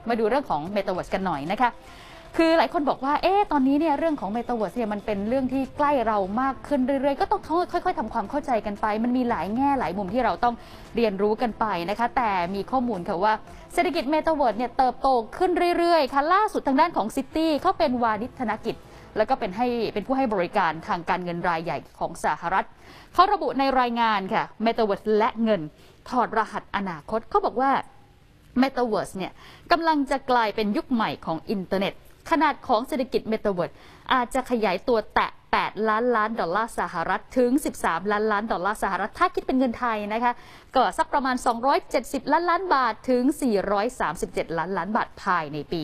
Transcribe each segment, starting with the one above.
มาดูเรื่องของ Metaverse กันหน่อยนะคะคือหลายคนบอกว่าตอนนี้เนี่ยเรื่องของ Metaverse เนี่ยมันเป็นเรื่องที่ใกล้เรามากขึ้นเรื่อยๆก็ต้องค่อยๆทำความเข้าใจกันไปมันมีหลายแง่หลายมุมที่เราต้องเรียนรู้กันไปนะคะแต่มีข้อมูลค่ะว่าเศรษฐกิจ Metaverse เนี่ยเติบโตขึ้นเรื่อยๆค่ะล่าสุดทางด้านของ City เขาเป็นวานิชธนกิจแล้วก็เป็นผู้ให้บริการทางการเงินรายใหญ่ของสหรัฐเขาระบุในรายงานค่ะ Metaverse และเงินถอดรหัสอนาคตเขาบอกว่า Metaverse เนี่ยกำลังจะกลายเป็นยุคใหม่ของอินเทอร์เน็ตขนาดของเศรษฐกิจ Metaverse อาจจะขยายตัวแตะ8 ล้านล้านดอลลาร์สหรัฐถึง13 ล้านล้านดอลลาร์สหรัฐถ้าคิดเป็นเงินไทยนะคะก็สักประมาณ270ล้านล้านบาทถึง437ล้านล้านบาทภายในปี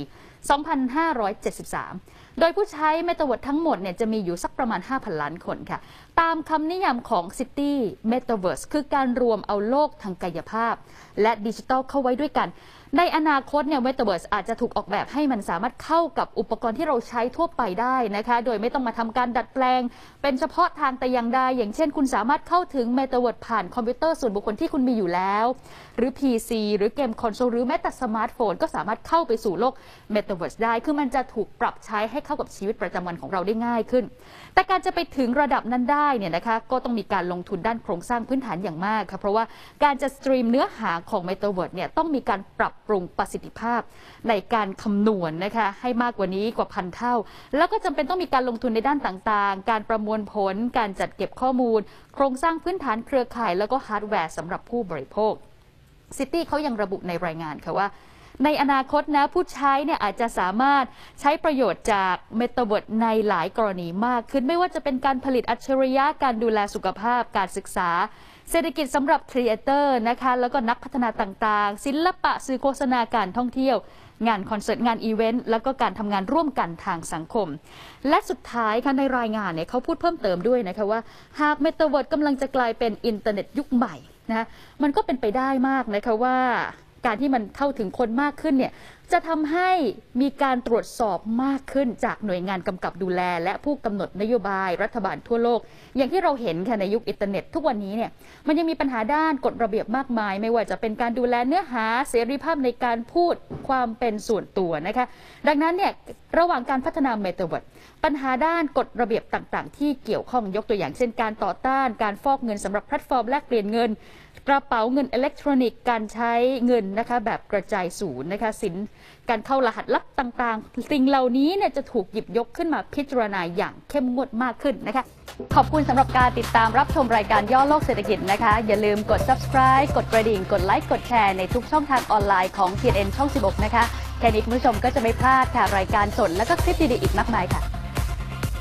2573โดยผู้ใช้ Metaverse ทั้งหมดเนี่ยจะมีอยู่สักประมาณ 5,000 ล้านคนค่ะตามคำนิยามของ City Metaverse คือการรวมเอาโลกทางกายภาพและดิจิทัลเข้าไว้ด้วยกันในอนาคตเนี่ย Metaverse อาจจะถูกออกแบบให้มันสามารถเข้ากับอุปกรณ์ที่เราใช้ทั่วไปได้นะคะโดยไม่ต้องมาทำการดัดแปลงเป็นเฉพาะทางแต่อย่างใดอย่างเช่นคุณสามารถเข้าถึง Metaverse ผ่านคอมพิวเตอร์ส่วนบุคคลที่คุณมีอยู่แล้วหรือ PC หรือเกมคอนโซลหรือแม้แต่สมาร์ทโฟนก็สามารถเข้าไปสู่โลก Metaverse ได้คือมันจะถูกปรับใช้ให้เข้ากับชีวิตประจำวันของเราได้ง่ายขึ้นแต่การจะไปถึงระดับนั้นได้เนี่ยนะคะก็ต้องมีการลงทุนด้านโครงสร้างพื้นฐานอย่างมากค่ะเพราะว่าการจะสตรีมเนื้อหาของ Metaverse เนี่ยต้องมีการปรับปรุงประสิทธิภาพในการคำนวณนะคะให้มากกว่านี้กว่าพันเท่าแล้วก็จำเป็นต้องมีการลงทุนในด้านต่างๆการประมวลผลการจัดเก็บข้อมูลโครงสร้างพื้นฐานเครือข่ายแล้วก็ฮาร์ดแวร์สำหรับผู้บริโภค City เขายังระบุในรายงานค่ะว่าในอนาคตนะผู้ใช้เนี่ยอาจจะสามารถใช้ประโยชน์จาก Metaverse ในหลายกรณีมากขึ้นไม่ว่าจะเป็นการผลิตอัจฉริยะการดูแลสุขภาพการศึกษาเศรษฐกิจสำหรับครีเอเตอร์นะคะแล้วก็นักพัฒนาต่างๆศิลปะสื่อโฆษณาการท่องเที่ยวงานคอนเสิร์ตงานอีเวนต์แล้วก็การทำงานร่วมกันทางสังคมและสุดท้ายค่ะในรายงานเนี่ยเขาพูดเพิ่มเติมด้วยนะคะว่าหาก Metaverse กำลังจะกลายเป็นอินเทอร์เน็ตยุคใหม่นะมันก็เป็นไปได้มากนะคะว่าการที่มันเข้าถึงคนมากขึ้นเนี่ยจะทำให้มีการตรวจสอบมากขึ้นจากหน่วยงานกำกับดูแลและผู้กำหนดนโยบายรัฐบาลทั่วโลกอย่างที่เราเห็นค่ะในยุคอินเทอร์เน็ตทุกวันนี้เนี่ยมันยังมีปัญหาด้านกฎระเบียบมากมายไม่ว่าจะเป็นการดูแลเนื้อหาเสรีภาพในการพูดความเป็นส่วนตัวนะคะดังนั้นเนี่ยระหว่างการพัฒนา Metaverse ปัญหาด้านกฎระเบียบต่างๆที่เกี่ยวข้องยกตัวอย่างเช่นการต่อต้านการฟอกเงินสำหรับแพลตฟอร์มแลกเปลี่ยนเงินกระเป๋าเงินอิเล็กทรอนิกส์การใช้เงินนะคะแบบกระจายศูนย์นะคะการเข้ารหัสลับต่างๆสิ่งเหล่านี้เนี่ยจะถูกหยิบยกขึ้นมาพิจารณาอย่างเข้มงวดมากขึ้นนะคะขอบคุณสำหรับการติดตามรับชมรายการย่อโลกเศรษฐกิจนะคะอย่าลืมกด subscribe กดกระดิ่งกดไลค์กดแชร์ในทุกช่องทางออนไลน์ของ TNN ช่อง 16 นะคะแค่นี้คุณผู้ชมก็จะไม่พลาดค่ะรายการสดและก็คลิปดีๆอีกมากมายค่ะ